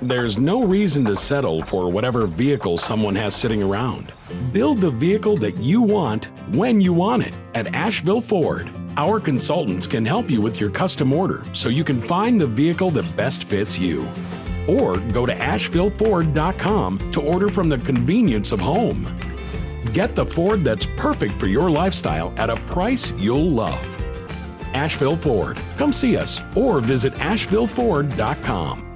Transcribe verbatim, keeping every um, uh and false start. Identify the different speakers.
Speaker 1: There's no reason to settle for whatever vehicle someone has sitting around. Build the vehicle that you want when you want it at Asheville Ford. Our consultants can help you with your custom order so you can find the vehicle that best fits you. Or go to asheville ford dot com to order from the convenience of home. Get the Ford that's perfect for your lifestyle at a price you'll love. Asheville Ford. Come see us or visit asheville ford dot com.